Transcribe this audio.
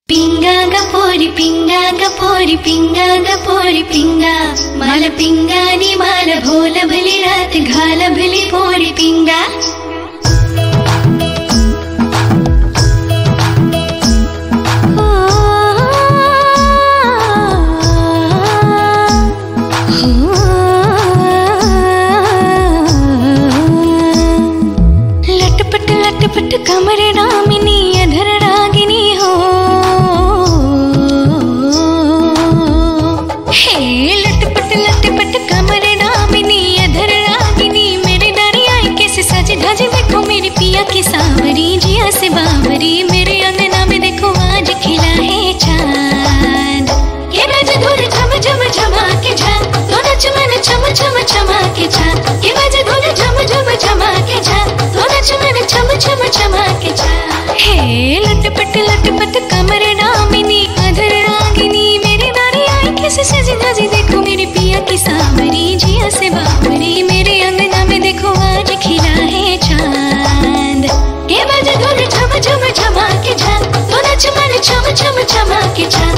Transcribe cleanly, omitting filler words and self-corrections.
पिंगा गपोरी पिंगा गपोरी पिंगा गपोरी पिंगा माल पिंगा नी माल भोल भली रात घाल भली पोरी पिंगा लटपट लटपट कमरे नामिनी अधर रागिनी हो लटपट लटपट कमरे नामिनी अधर रागिनी मेरे नारी आई कैसे सज धज देखो मेरे पिया की सांवरी जिया से बावरी मेरे अंगना में देखो आज खिला है चांद के बज धुन झम झम झमा के झा तो नच मन छम छम छमा के झा के बज धुन झम झम झमा के झा तो नच मन छम छम छमा के झा लटपट लटपट कमरे नामिनी अधर रागिनी मेरे नारी आई कैसे सजी धजी देखो मेरे पिया की सांवरी जिया से बावरी मेरे अंगना में देखो आज खिला है चांद के बज धुन झम झम झमा के झा तो नच मन छम छम छमा के झा